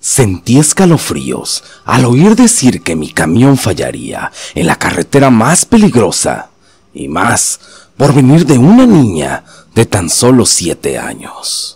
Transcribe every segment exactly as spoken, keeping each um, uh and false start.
Sentí escalofríos al oír decir que mi camión fallaría en la carretera más peligrosa, y más por venir de una niña de tan solo siete años.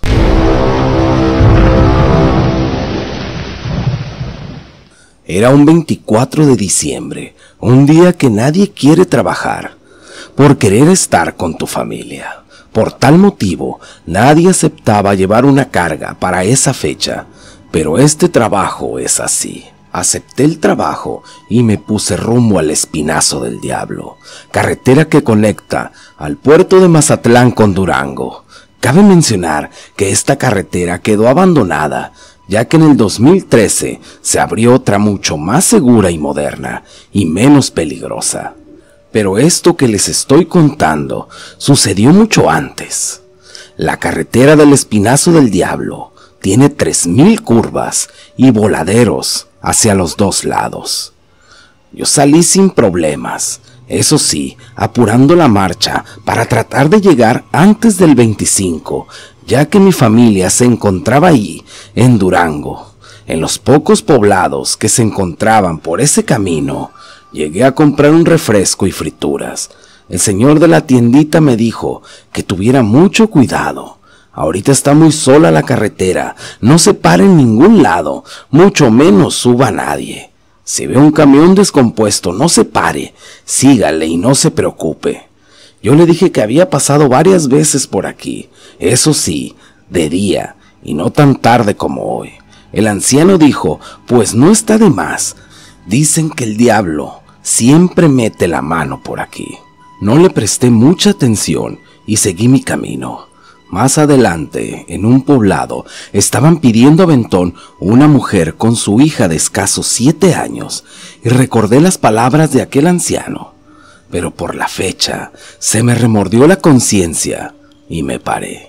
Era un veinticuatro de diciembre, un día que nadie quiere trabajar, por querer estar con tu familia. Por tal motivo, nadie aceptaba llevar una carga para esa fecha, pero este trabajo es así. Acepté el trabajo y me puse rumbo al Espinazo del Diablo, carretera que conecta al puerto de Mazatlán con Durango. Cabe mencionar que esta carretera quedó abandonada, ya que en el dos mil trece se abrió otra mucho más segura y moderna, y menos peligrosa. Pero esto que les estoy contando sucedió mucho antes. La carretera del Espinazo del Diablo tiene tres mil curvas y voladeros hacia los dos lados. Yo salí sin problemas, eso sí, apurando la marcha para tratar de llegar antes del veinticinco, ya que mi familia se encontraba ahí, en Durango. En los pocos poblados que se encontraban por ese camino, llegué a comprar un refresco y frituras. El señor de la tiendita me dijo que tuviera mucho cuidado. Ahorita está muy sola la carretera, no se pare en ningún lado, mucho menos suba a nadie. Si ve un camión descompuesto, no se pare, sígale y no se preocupe. Yo le dije que había pasado varias veces por aquí, eso sí, de día, y no tan tarde como hoy. El anciano dijo, pues no está de más, dicen que el diablo siempre mete la mano por aquí. No le presté mucha atención y seguí mi camino. Más adelante, en un poblado, estaban pidiendo aventón una mujer con su hija de escasos siete años, y recordé las palabras de aquel anciano. Pero por la fecha, se me remordió la conciencia y me paré.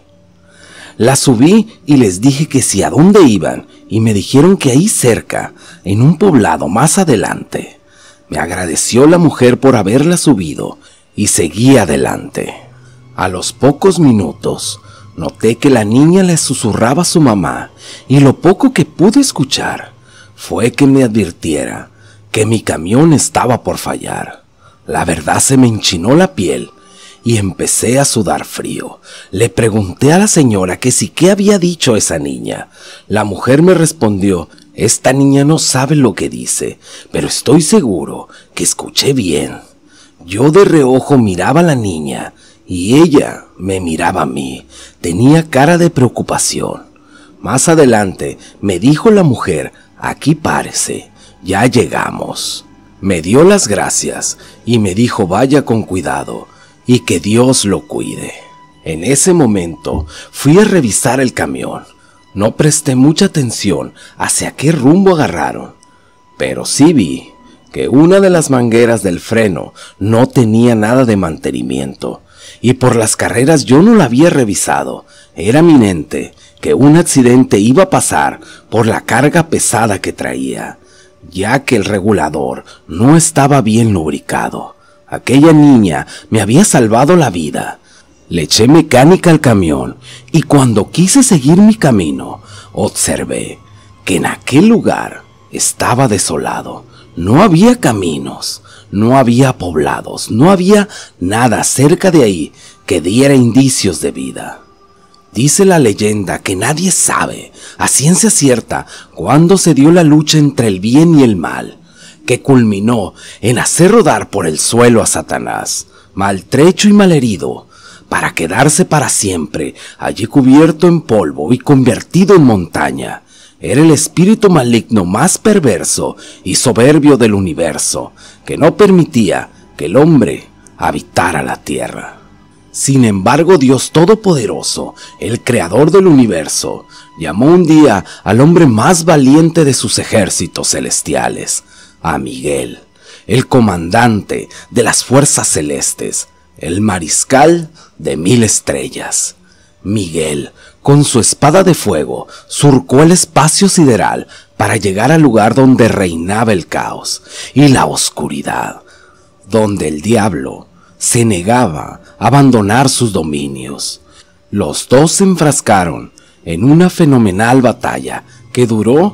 La subí y les dije que si a dónde iban, y me dijeron que ahí cerca, en un poblado más adelante. Me agradeció la mujer por haberla subido y seguí adelante. A los pocos minutos, noté que la niña le susurraba a su mamá, y lo poco que pude escuchar fue que me advirtiera que mi camión estaba por fallar. La verdad se me enchinó la piel y empecé a sudar frío. Le pregunté a la señora que si qué había dicho esa niña. La mujer me respondió, esta niña no sabe lo que dice, pero estoy seguro que escuché bien. Yo de reojo miraba a la niña y ella me miraba a mí. Tenía cara de preocupación. Más adelante me dijo la mujer, aquí párese, ya llegamos. Me dio las gracias y me dijo vaya con cuidado y que Dios lo cuide. En ese momento fui a revisar el camión. No presté mucha atención hacia qué rumbo agarraron, pero sí vi que una de las mangueras del freno no tenía nada de mantenimiento, y por las carreras yo no la había revisado. Era inminente que un accidente iba a pasar por la carga pesada que traía, ya que el regulador no estaba bien lubricado. Aquella niña me había salvado la vida. Le eché mecánica al camión y cuando quise seguir mi camino, observé que en aquel lugar estaba desolado. No había caminos, no había poblados, no había nada cerca de ahí que diera indicios de vida. Dice la leyenda que nadie sabe, a ciencia cierta, cuándo se dio la lucha entre el bien y el mal, que culminó en hacer rodar por el suelo a Satanás, maltrecho y malherido, para quedarse para siempre allí cubierto en polvo y convertido en montaña. Era el espíritu maligno más perverso y soberbio del universo, que no permitía que el hombre habitara la tierra. Sin embargo, Dios Todopoderoso, el creador del universo, llamó un día al hombre más valiente de sus ejércitos celestiales, a Miguel, el comandante de las fuerzas celestes, el mariscal de mil estrellas. Miguel, con su espada de fuego, surcó el espacio sideral para llegar al lugar donde reinaba el caos y la oscuridad, donde el diablo se negaba a abandonar sus dominios. Los dos se enfrascaron en una fenomenal batalla que duró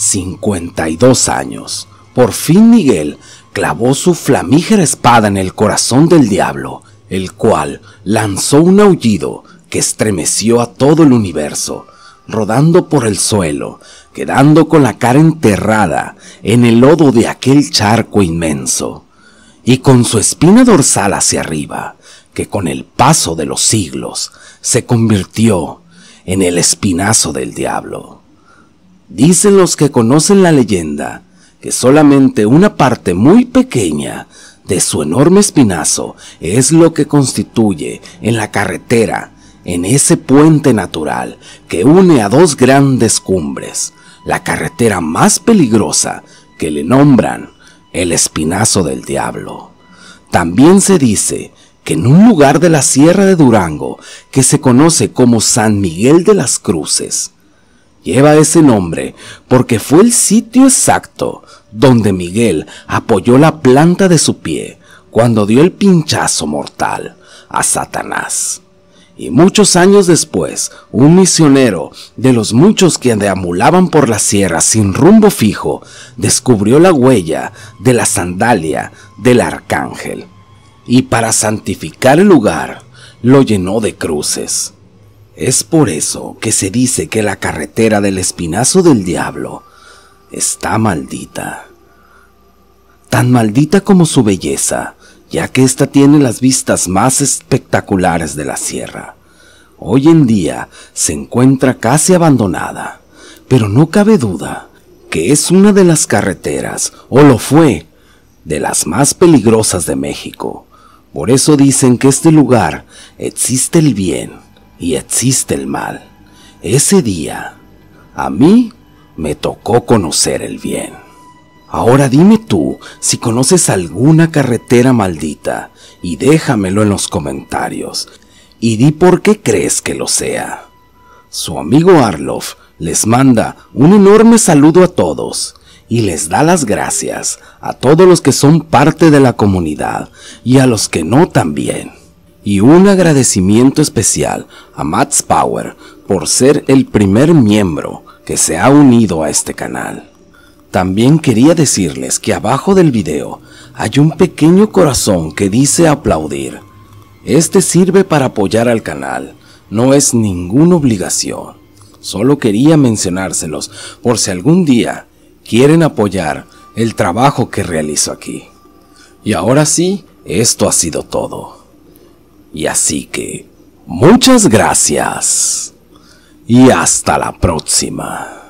cincuenta y dos años, por fin Miguel clavó su flamígera espada en el corazón del diablo, el cual lanzó un aullido que estremeció a todo el universo, rodando por el suelo, quedando con la cara enterrada en el lodo de aquel charco inmenso, y con su espina dorsal hacia arriba, que con el paso de los siglos se convirtió en el espinazo del diablo. Dicen los que conocen la leyenda que solamente una parte muy pequeña de su enorme espinazo es lo que constituye en la carretera, en ese puente natural que une a dos grandes cumbres, la carretera más peligrosa, que le nombran el espinazo del diablo. También se dice que en un lugar de la Sierra de Durango, que se conoce como San Miguel de las Cruces, lleva ese nombre porque fue el sitio exacto donde Miguel apoyó la planta de su pie cuando dio el pinchazo mortal a Satanás. Y muchos años después, un misionero de los muchos que deambulaban por la sierra sin rumbo fijo, descubrió la huella de la sandalia del arcángel, y para santificar el lugar, lo llenó de cruces. Es por eso que se dice que la carretera del espinazo del diablo está maldita. Tan maldita como su belleza, ya que ésta tiene las vistas más espectaculares de la sierra. Hoy en día se encuentra casi abandonada, pero no cabe duda que es una de las carreteras, o lo fue, de las más peligrosas de México. Por eso dicen que este lugar existe el bien y existe el mal. Ese día, a mí me tocó conocer el bien. Ahora dime tú si conoces alguna carretera maldita y déjamelo en los comentarios. Y di por qué crees que lo sea. Su amigo Arlof les manda un enorme saludo a todos y les da las gracias a todos los que son parte de la comunidad y a los que no también. Y un agradecimiento especial a Matt's Power por ser el primer miembro que se ha unido a este canal. También quería decirles que abajo del video hay un pequeño corazón que dice aplaudir. Este sirve para apoyar al canal, no es ninguna obligación. Solo quería mencionárselos por si algún día quieren apoyar el trabajo que realizo aquí. Y ahora sí, esto ha sido todo. Y así que, muchas gracias. Y hasta la próxima.